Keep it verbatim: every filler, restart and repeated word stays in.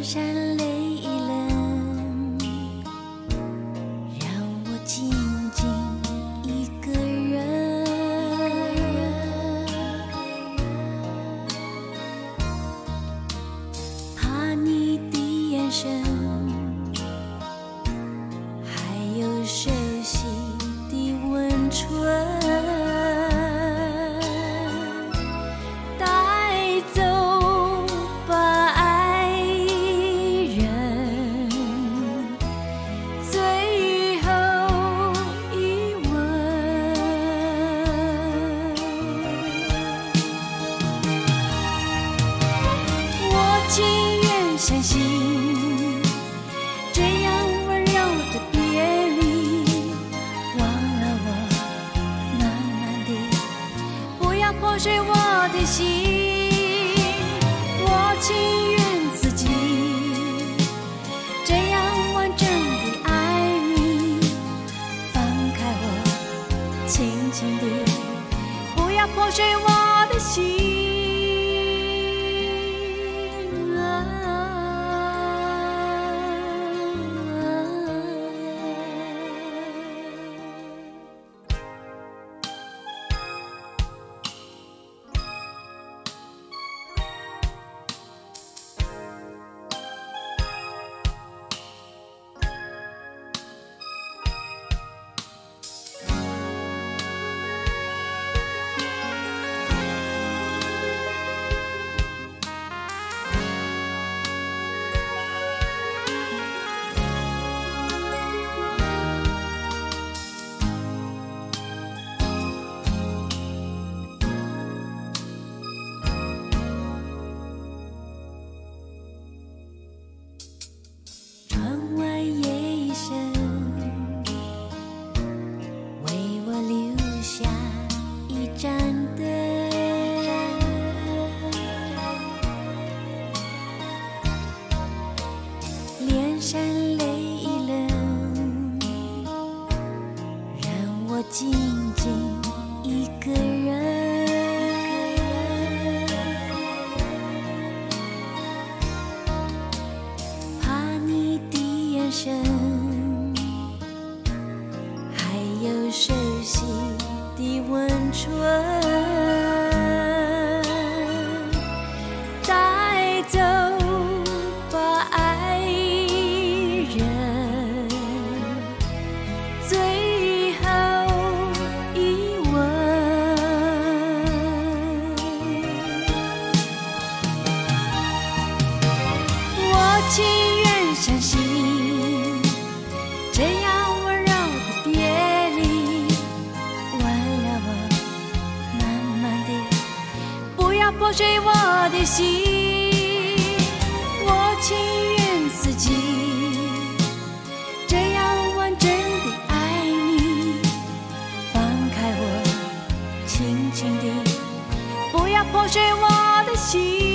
山泪一冷，让我静静一个人，怕你的眼神，还有熟悉的温存。情愿相信这样温柔的别离，忘了我，慢慢地，不要破碎我的心。我情愿自己这样完整地爱你，放开我，轻轻地，不要破碎我的心。山泪一冷，让我静静一个人，怕你的眼神，还有熟悉的温存。情愿相信这样温柔的别离，忘了我，慢慢地，不要破碎我的心。我情愿自己这样完整地爱你，放开我，轻轻地，不要破碎我的心。